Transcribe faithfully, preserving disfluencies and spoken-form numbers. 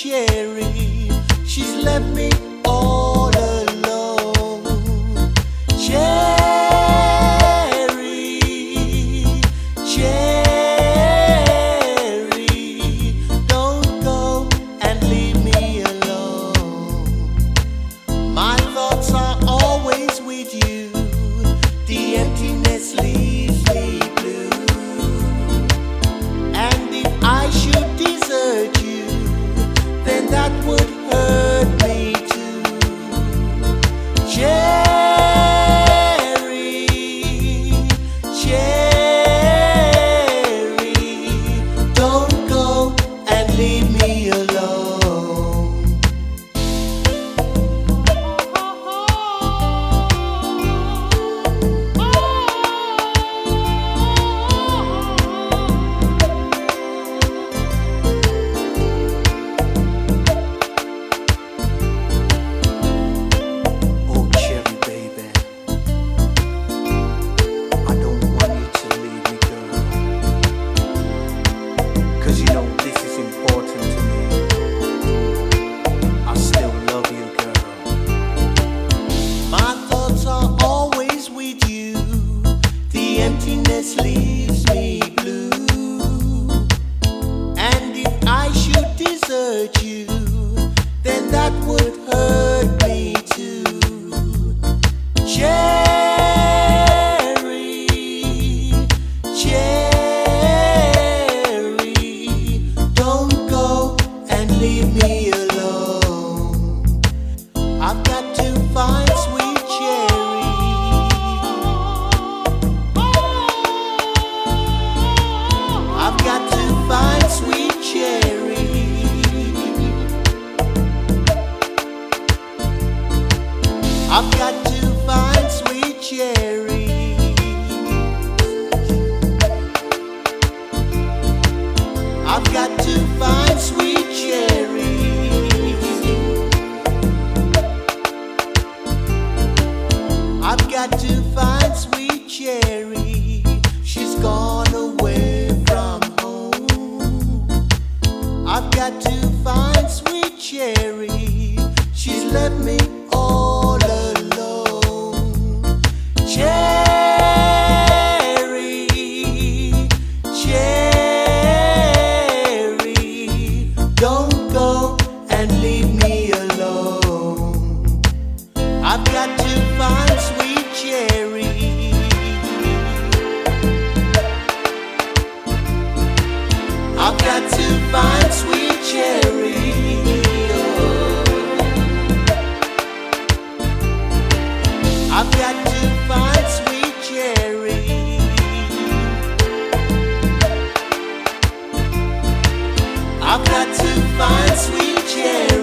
cherry. She's left me all alone. Cherry, cherry, don't go and leave me alone. My thoughts are always with you. The emptiness leaves me blue. And if I should desert you, then that would hurt me too. Cherry, cherry, don't go and leave me alone. Emptiness leaves me blue. And if I should desert you, then that would hurt me too. Cherry, cherry, don't go and leave me alone. I've got to find sweet cherry. I've got to find sweet cherry. I've got to find sweet cherry. I've got to find sweet cherry. I've got to find sweet cherry. She's gone away from home. I've got to find sweet cherry. She's left me all alone. Cherry, cherry, don't go and leave me alone. I've got to find sweet cherry. I've got to find sweet cherry. Oh. I've got to find sweet cherry. I've got to find sweet cherry.